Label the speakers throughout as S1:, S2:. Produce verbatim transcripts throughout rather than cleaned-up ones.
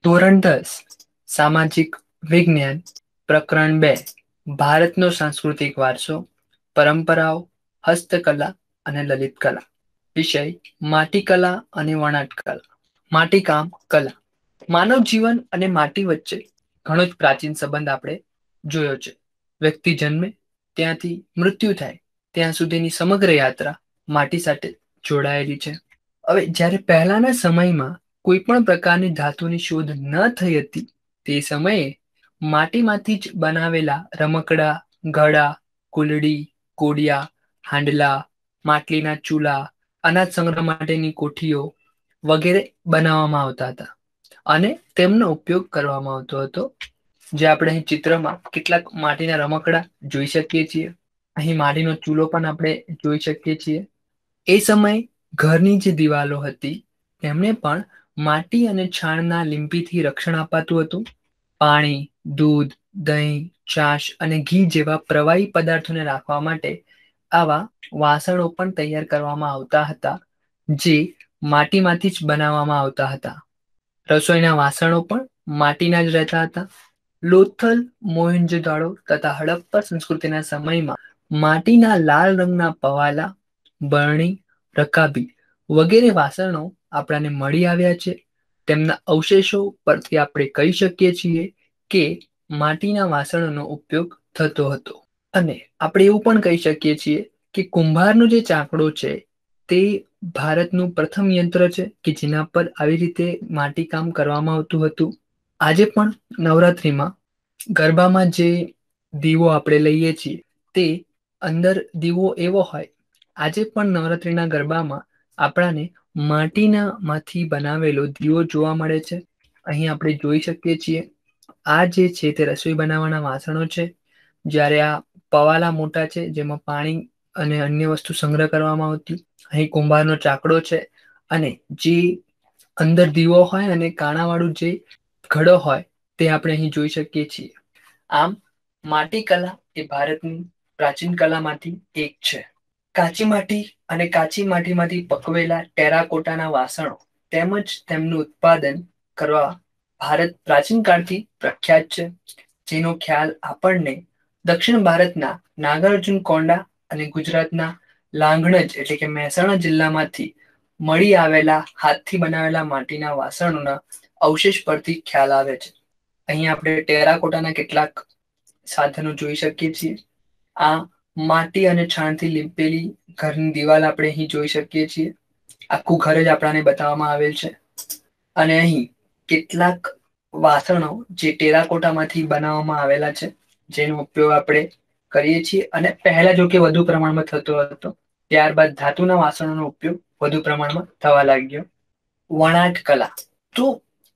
S1: ધોરણ દસ સામાજિક વિજ્ઞાન પ્રકરણ બે ભારતનો સાંસ્કૃતિક વારસો પરંપરાઓ હસ્તકલા અને લલિત કલા વિષય માટીકલા અને વણાટકલા માટીકામ કલા માનવ જીવન અને માટી વચ્ચે ઘણો જ પ્રાચીન સંબંધ આપણે જોયો છે. વ્યક્તિ જન્મે ત્યાંથી મૃત્યુ થાય ત્યાં સુધીની સમગ્ર યાત્રા માટી સાથે જોડાયેલી છે. હવે જ્યારે પહેલાના સમયમાં કોઈ પણ પ્રકારની ધાતુની શોધ ન થઈ હતી તે સમયે માટીમાંથી જ બનાવેલા રમકડા, ઘડા, કુલડી, કોડિયા, હાંડલા, માટલીના ચૂલા, અનાજ સંગ્રહ માટેની કોઠીઓ વગેરે બનાવવામાં આવતા હતા અને તેમનો ઉપયોગ કરવામાં આવતો હતો. જે આપણે અહીં ચિત્રમાં કેટલાક માટીના રમકડા જોઈ શકીએ છીએ. અહીં માટીનો ચૂલો પણ આપણે જોઈ શકીએ છીએ. એ સમયે ઘરની જે દિવાલો હતી તેમને પણ માટી અને છાણના લીંપીથી રક્ષણ અપાતું હતું. પાણી, દૂધ, દહીં, છાશ અને ઘી જેવા પ્રવાહી પદાર્થોને રાખવા માટે આવા વાસણો પણ તૈયાર કરવામાં આવતા હતા જે માટીમાંથી જ બનાવવામાં આવતા હતા. રસોઈના વાસણો પણ માટીના જ રહેતા હતા. લોથલ, મોહેંજો-દાડો તથા હડપ્પા સંસ્કૃતિના સમયમાં માટીના લાલ રંગના પવાલા, બરણી, રકાબી વગેરે વાસણો આપણાને મળી આવ્યા છે. તેમના અવશેષો પરથી આપણે કહી શકીએ છીએ કે માટીના વાસણોનો ઉપયોગ થતો હતો. અને આપણે એવું પણ કહી શકીએ છીએ કે કુંભારનો જે ચાકડો છે તે ભારતનું પ્રથમ યંત્ર છે કે જેના પર આવી રીતે માટીકામ કરવામાં આવતું હતું. આજે પણ નવરાત્રિમાં ગરબામાં જે દીવો આપણે લઈએ છીએ તે અંદર દીવો એવો હોય. આજે પણ નવરાત્રિના ગરબામાં આપણાને માટીના માંથી બનાવેલો દીવો જોવા મળે છે. અહીં આપણે જોઈ શકીએ છીએ આ જે છે તે રસોઈ બનાવવાના વાસણો છે. જ્યારે આ પવાલા મોટા છે જેમાં પાણી અને અન્ય વસ્તુ સંગ્રહ કરવામાં આવતી. અહીં કુંભારનો ચાકડો છે અને જે અંદર દીવો હોય અને કાણાવાળું જે ઘડો હોય તે આપણે અહીં જોઈ શકીએ છીએ. આમ માટી કલા એ ભારતની પ્રાચીન કલામાંથી એક છે. કાચી માટી અને કાચી માટીમાંથી પકવેલા ટેરાકોટાના વાસણો તેમજ તેમનું ઉત્પાદન કરવા ભારત પ્રાચીન કાળથી પ્રખ્યાત છે. જેનો ખ્યાલ આપણને દક્ષિણ ભારતના નાગાર્જુન કોંડા અને ગુજરાતના લાંઘણજ એટલે કે મહેસાણા જિલ્લામાંથી મળી આવેલા હાથથી બનાવેલા માટીના વાસણોના અવશેષ પરથી ખ્યાલ આવે છે. અહીં આપણે ટેરાકોટાના કેટલાક સાધનો જોઈ શકીએ છીએ. આ માટી અને છાણથી લીંપેલી ઘરની દિવાલ આપણે અહીં જોઈ શકીએ છીએ. આખું ઘર જ આપણાને બતાવવામાં આવેલ છે અને અહીં કેટલાક વાસણો જે ટેરાકોટામાંથી બનાવવામાં આવેલા છે જેનો ઉપયોગ આપણે કરીએ છીએ અને પહેલા જોકે વધુ પ્રમાણમાં થતો હતો. ત્યારબાદ ધાતુના વાસણોનો ઉપયોગ વધુ પ્રમાણમાં થવા લાગ્યો. વણાટ કલા તો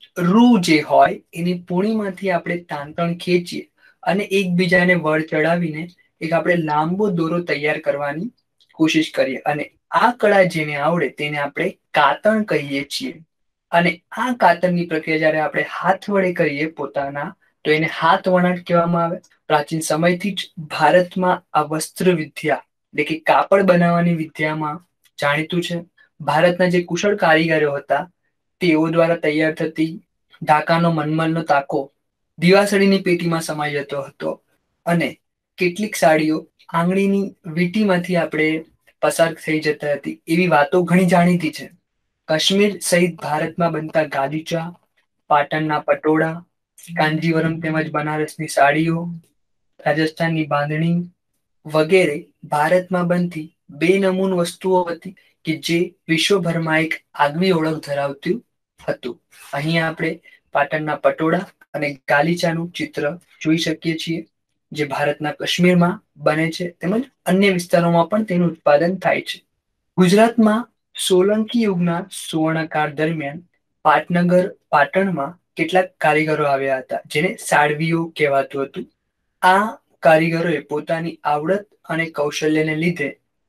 S1: રૂ જે હોય એની પૂણીમાંથી આપણે તાંતણ ખેંચીએ અને એકબીજાને વળ ચડાવીને એક આપણે લાંબો દોરો તૈયાર કરવાની કોશિશ કરીએ અને આ કળા જેને આવડે તેને આપણે કાતણ કહીએ છીએ. અને આ કાતરની પ્રક્રિયા જયારે આપણે હાથ વડે કરીએ પોતાના તો એને હાથ વણાટ કહેવામાં આવે. પ્રાચીન સમયથી જ ભારતમાં આ વસ્ત્ર વિદ્યા એટલે કે કાપડ બનાવવાની વિદ્યામાં જાણીતું છે. ભારતના જે કુશળ કારીગરો હતા તેઓ દ્વારા તૈયાર થતી ઢાકાનો મલમલનો તાકો દિવાસળીની પેટીમાં સમાઈ જતો હતો અને કેટલીક સાડીઓ આંગળીની વીંટીમાંથી આપણે પસાર થઈ જતી હતી એવી વાતો ઘણી જાણીતી છે. કાશ્મીર સહિત ભારતમાં બનતા ગાલીચા, પાટણના પટોળા, કાંજીવરમ તેમજ બનારસની સાડીઓ, રાજસ્થાનની બાંધણી વગેરે ભારતમાં બનતી બે નમૂન વસ્તુઓ હતી કે જે વિશ્વભરમાં એક આગવી ઓળખ ધરાવતું હતું. અહીં આપણે પાટણના પટોળા અને ગાલીચાનું ચિત્ર જોઈ શકીએ છીએ જે ભારતના કાશ્મીરમાં બને છે તેમજ અન્ય વિસ્તારોમાં પણ તેનું ઉત્પાદન થાય છે. ગુજરાતમાં સોલંકી યુગના સુવર્ણકાળ દરમિયાન પાટનગર પાટણમાં કેટલાક કારીગરો આવ્યા હતા જેને સાળવીઓ કહેવાતું હતું. આ કારીગરોએ પોતાની આવડત અને કૌશલ્યને લીધે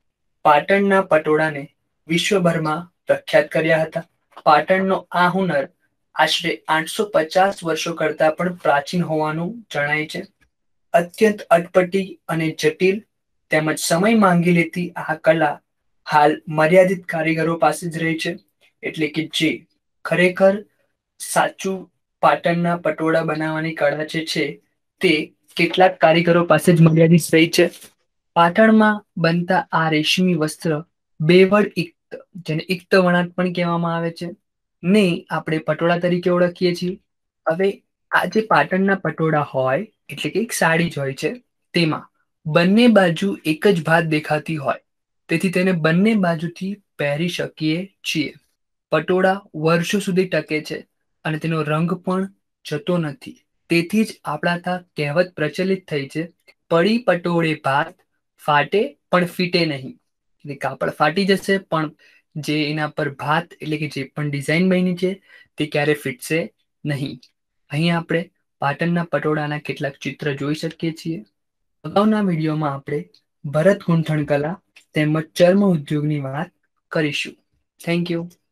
S1: પાટણના પટોળાને વિશ્વભરમાં પ્રખ્યાત કર્યા હતા. પાટણનો આ હુનર આશરે આઠસો પચાસ વર્ષો કરતા પણ પ્રાચીન હોવાનું જણાય છે. અત્યંત અટપટી અને જટિલ તેમજ સમય માંગી લેતી આ કલા હાલ મર્યાદિત કારીગરો પાસે જ રહે છે એટલે કે જે ખરેખર સાચું પાટણના પટોળા બનાવવાની કળા જે છે તે કેટલાક કારીગરો પાસે જ મર્યાદિત રહી છે. પાટણમાં બનતા આ રેશમી વસ્ત્ર બેવડ ઇક્ત, જેને ઇક્ત વણાટ પણ કહેવામાં આવે છે, ને આપણે પટોળા તરીકે ઓળખીએ છીએ. હવે આ જે પાટણના પટોળા હોય એટલે કે એક સાડી જ હોય છે, તેમાં બંને બાજુ એક જ ભાત દેખાતી હોય, તેથી તેને બંને બાજુથી પહેરી શકીએ છીએ. પટોળા વર્ષો સુધી ટકે છે અને તેનો રંગ પણ જતો નથી. તેથી જ આપણા ત્યાં કહેવત પ્રચલિત થઈ છે, પડી પટોળે ભાત ફાટે પણ ફીટે નહીં. એટલે કાપડ ફાટી જશે પણ જે એના પર ભાત એટલે કે જે પણ ડિઝાઇન બની છે તે ક્યારે ફીટશે નહીં. અહીં આપણે પાટણના પટોળાના કેટલાક ચિત્ર જોઈ શકીએ છીએ. અગાઉના વિડીયોમાં આપણે ભરત ગૂંથણ કલા તેમજ ચર્મ ઉદ્યોગની વાત કરીશું. Thank you.